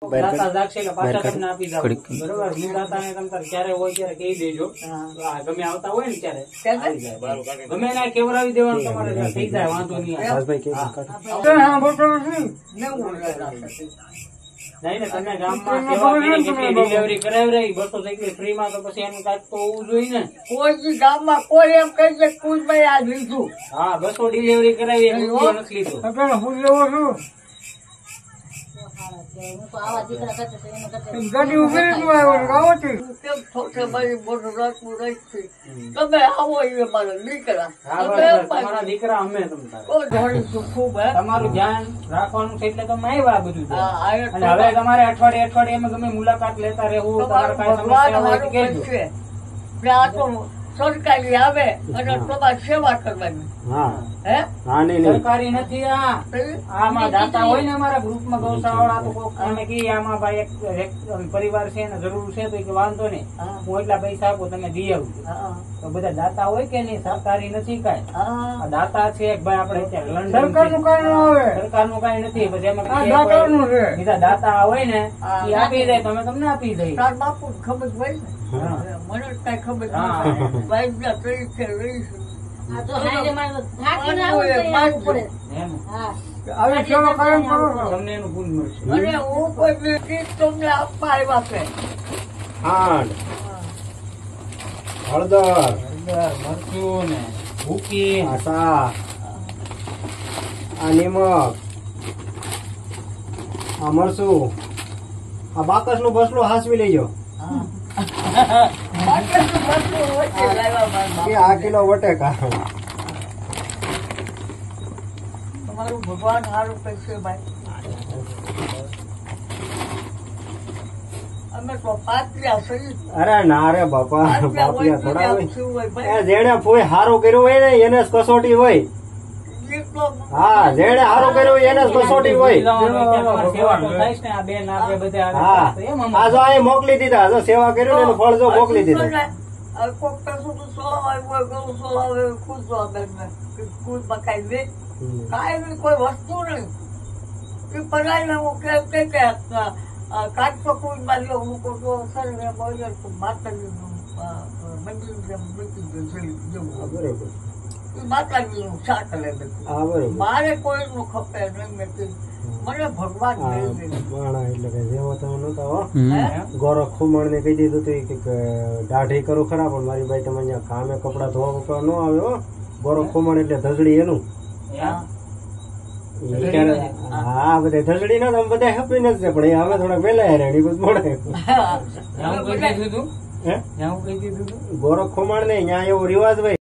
દાતા જાગશે એટલે પાછા તમને આપી દઉં બરોબર હું દાતાને તમ ક્યારે હોય ત્યારે કહી દેજો ગમે આવતા હોય ને ત્યારે ગમે એને કેવરાવી દેવાનું તમારે થઈ જાય વાંધો નહીં નહીં ને તમે ગામમાં ડિલિવરી કરાવી રહી 200 સાયકલ ફ્રી માં તો પછી એનું કાંઈક તો હોવું જોઈએ ને કોઈ ગામમાં કોઈ એમ કહી દે કુંજભાઈ આ લીધું હા 200 ડિલિવરી કરાવી નથી લીધું હું લેવો છું ગાડી ઉભી તમે આવો એ મારા દીકરા તમારા દીકરા અમે તમારું ધ્યાન રાખવાનું છે એટલે તમે આવ્યા બધું અને હવે તમારે અઠવાડિયે ગમે મુલાકાત લેતા રહેવું તમારે કઈ સમસ્યા હોય તો કહેજો સરકારી આવે અને તમારી સેવા કરવાની સરકારી નથી આમાં દાતા હોય ને અમારા ગ્રુપમાં ગૌશાળા તો અમે કહીએ આમાં ભાઈ એક પરિવાર છે ને જરૂર છે તો વાંધો નહીં હું એટલા પૈસા આપું તમે દઈ આવું તો બધા દાતા હોય કે નહીં સરકારી નથી કઈ દાતા છે ભાઈ આપડે સરકારનું કઈ નથી પછી એમાં બીજા દાતા હોય ને એ આપી દે તમે તમને આપી દઈ બાપુ ખબર હોય ને મને કઈ ખબર રહીશું તમને એનું ગુણ મળશે અને હું કોઈ તમને આપવા આવ્યા છે ખાંડ હળદર મરચું ને ભૂકી આ નિમક આ મરચું આ બાકસ નું બસલું હાસવી લેજો આ કિલો વટેકા તમારું ભગવાન સારું કરશે ભાઈ અમે તો પાત્ર્યા સહી અરે ના રે બાપા પાપિયા થોડા હોય જેને કોઈ સારું કર્યું હોય ને એને જ કસોટી હોય હા જેને સારું કર્યું હોય એને જ કસોટી હોય હા જો અહીં મોકલી દીધા જો સેવા કર્યું એનું ફળ જો મોકલી દીધું કોઈ વસ્તુ નહીં પડાય ને હું કે કાચો કોઈ બાજુ મૂકો તો સર માતાજી નું મંદિર માતાજી નું શાક લે મારે કોઈ નું ખપે નહીં મને ભગવાન એટલે કે જેવો તમે નતા ગોરખ ખુમણ ને કહી દીધું હતું કે દાઢી કરું ખરા પણ મારી બાઈ તમે અહીંયા કામે કપડા ધોવા ન આવે હો ગોરખ ખુમણ એટલે ધજડી એનું હા બધા ધજડી ના તમે બધા હેપી નથી પણ હવે થોડા વેલા રેડી બધું મળે ગોરખ ખુમણ ને ત્યાં એવો રિવાજ ભાઈ